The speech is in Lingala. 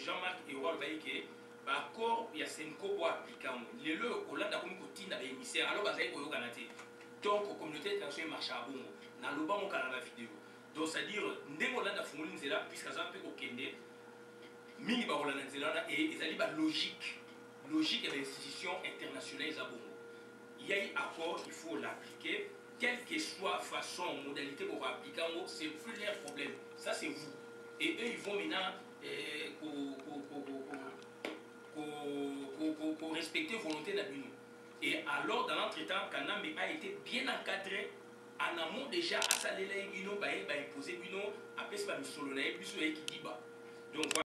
Jean-Marc et Roi Baïke, l'accord, il y a 5 pour appliquer. Les lois, Hollande a comme côté dans l'émissaire, alors il y a Canada. Donc, la communauté internationale marche à bon. Dans le bas, on a la vidéo. Donc, c'est-à-dire, nous Hollande a fait une zéla, puisqu'à ça, on peut aucun Mingi ba Hollande zéla, et ils ont logique. Logique et l'institution internationale à bon. Il y a un accord, il faut l'appliquer. Quelle que soit façon, modalité pour appliquer, c'est plus leur problème. Ça, c'est vous. Et eux, ils vont maintenant respecter volonté d'Abino. Et alors, dans l'entretemps, Kanambe a été bien encadré en amont déjà à Salela Guino, imposer Guino, après c'est pas Missolona, plus qui dit bas. Donc, voilà.